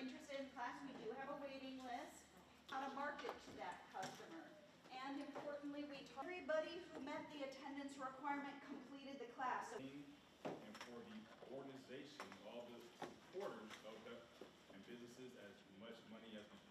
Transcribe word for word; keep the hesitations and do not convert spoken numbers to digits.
interested in class, we do have a waiting list, how to market to that customer. And importantly, we told everybody who met the attendance requirement completed the class. So and for the organization, all the supporters of the and businesses, as much money as we